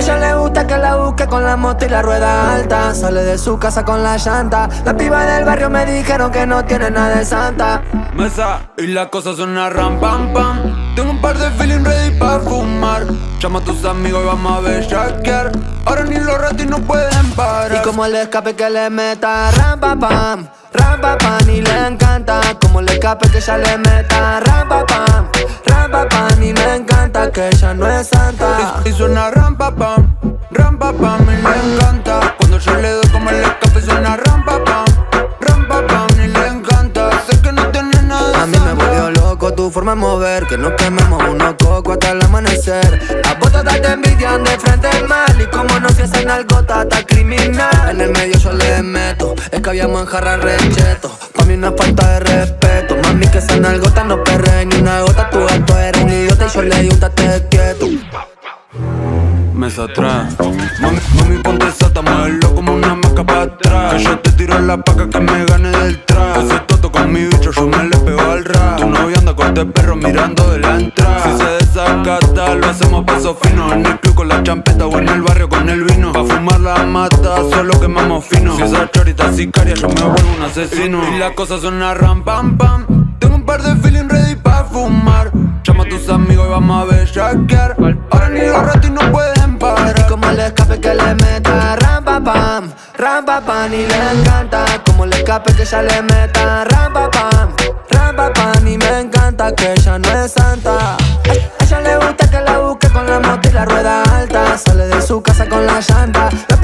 ella le gusta que la busque con la moto y la rueda alta. Sale de su casa con la llanta. Las pibas del barrio me dijeron que no tiene nada de santa. Mesa y la cosa suena ram pam pam. Tengo un par de feeling ready pa' fumar. Llama a tus amigos y vamos a bellaquear. Ahora ni los ratis no pueden parar. Y como el escape que le meta ram pa pam, ram pa pam. Y le encanta como el escape que ella le meta ram pa pam, ram pa pam. Y le encanta que ella no es santa. Y suena ram pa pam, y le encanta. Cuando yo le doy como el escape suena ram pa pam, y le encanta. Sé que no tiene nada de a mí me volvió loco tu forma de mover. Que nos quememos unos cocos hasta el amanecer. A vos todas te envidian de frente al mal. Y como no se hacen algo tata criminal. En el medio yo le meto, es que habíamos en jarra recheto. Pa' mí no es falta de respeto. Mami que esa nalgota no perre ni una gota. Tu gato era un idiota y yo le di un tate quieto. Mesa atrás. Mami ponte sata, muévelo como una maca pa' atrás. Que yo te tiro la paca que me gane del trap. Ese toto con mi bicho, yo me le pego al rap. Tu novia anda con este perro mirando de la entrada. Si se desacata, lo hacemos paso fino. En el club con la champeta o en el barrio con el vino. Pa' fumar la mata, solo quemamos fino. Si esa chorita sicaria, yo me vuelvo un asesino. Y la cosa suena ram pam pam. Tengo un par de feeling ready pa' fumar. Llama a tus amigos y vamos a bellaquear. Ahora ni los ratis no pueden parar. Y como el escape que le meta ram pa pam, ram pa pam. Y le encanta como el escape que ella le meta ram pa pam, ram pa pam. Y me encanta que ella no es santa. A ella le gusta que la busque con la moto y la rueda alta. Sale de su casa con la llanta.